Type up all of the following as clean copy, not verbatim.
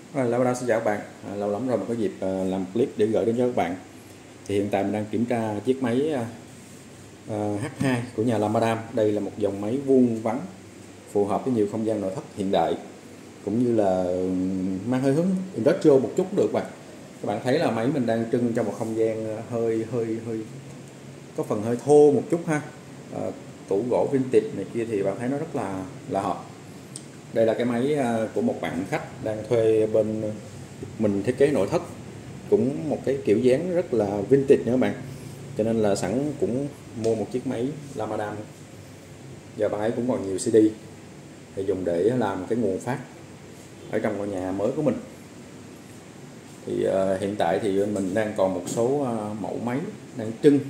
Lâu Đao xin chào các bạn. Lâu lắm rồi mình có dịp làm clip để gửi đến cho các bạn. Thì hiện tại mình đang kiểm tra chiếc máy H2 của nhà Lamadam. Đây là một dòng máy vuông vắn phù hợp với nhiều không gian nội thất hiện đại, cũng như là mang hơi hướng industrial một chút được bạn. Các bạn thấy là máy mình đang trưng trong một không gian hơi có phần hơi thô một chút ha. Tủ gỗ vintage này kia thì bạn thấy nó rất là hợp. Đây là cái máy của một bạn khách đang thuê bên mình thiết kế nội thất, cũng một cái kiểu dáng rất là vintage nữa các bạn, cho nên là sẵn cũng mua một chiếc máy Lamadam. Giờ bạn ấy cũng còn nhiều CD thì dùng để làm cái nguồn phát ở trong ngôi nhà mới của mình. Thì hiện tại thì mình đang còn một số mẫu máy đang trưng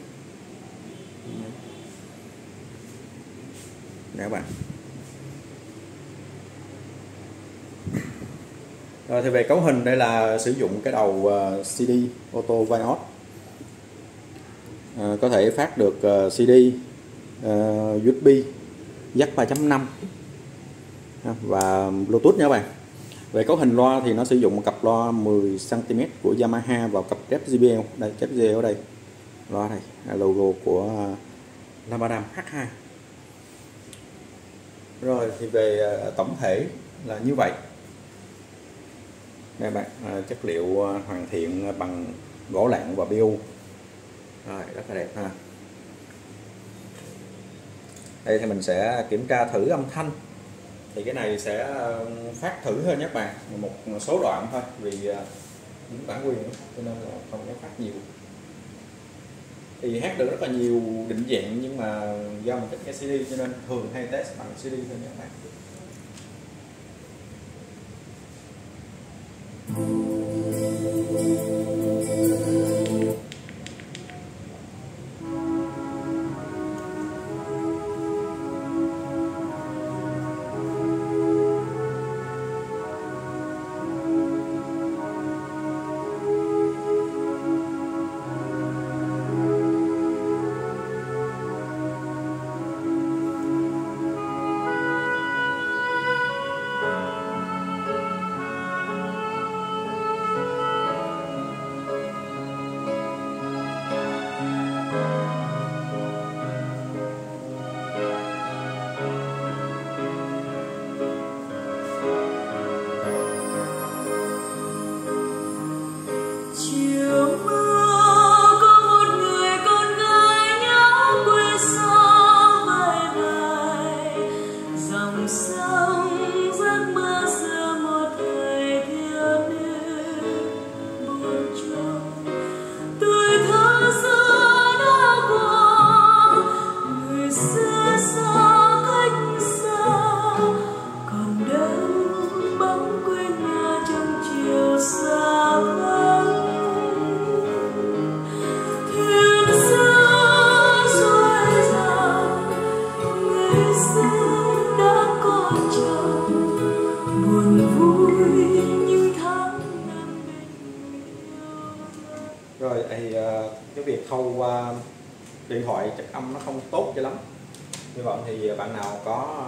nè các bạn. Rồi thì về cấu hình, đây là sử dụng cái đầu CD auto Vios, có thể phát được CD, USB, jack 3.5 và Bluetooth nha các bạn. Về cấu hình loa thì nó sử dụng một cặp loa 10 cm của Yamaha vào cặp kép JBL. Đây, kép JBL ở đây, loa này logo của Lamadam H2. Rồi thì về tổng thể là như vậy. Đây bạn, chất liệu hoàn thiện bằng gỗ lạng và PU. Rồi, rất là đẹp ha. Đây thì mình sẽ kiểm tra thử âm thanh. Thì cái này sẽ phát thử thôi nhé các bạn, một số đoạn thôi, vì những bản quyền cho nên là không có phát nhiều. Thì hát được rất là nhiều định dạng, nhưng mà do mình thích nghe CD cho nên thường hay test bằng CD thôi nhé các bạn. Rồi thì cái việc khâu điện thoại chất âm nó không tốt cho lắm. Như vậy thì bạn nào có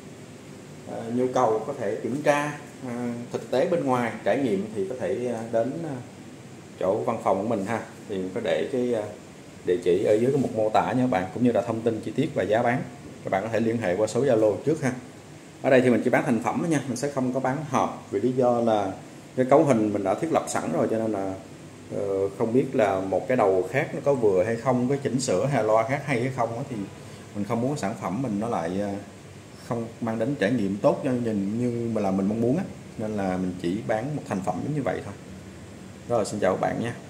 nhu cầu có thể kiểm tra thực tế bên ngoài, trải nghiệm thì có thể đến chỗ văn phòng của mình ha. Thì mình có để cái địa chỉ ở dưới cái mục mô tả nha các bạn, cũng như là thông tin chi tiết và giá bán. Các bạn có thể liên hệ qua số Zalo trước ha. Ở đây thì mình chỉ bán thành phẩm nha, mình sẽ không có bán hộp, vì lý do là cái cấu hình mình đã thiết lập sẵn rồi, cho nên là không biết là một cái đầu khác nó có vừa hay không, cái chỉnh sửa hay loa khác hay hay không thì mình không muốn sản phẩm mình nó lại không mang đến trải nghiệm tốt cho nhìn như mà là mình mong muốn á, nên là mình chỉ bán một thành phẩm giống như vậy thôi. Rồi xin chào các bạn nha.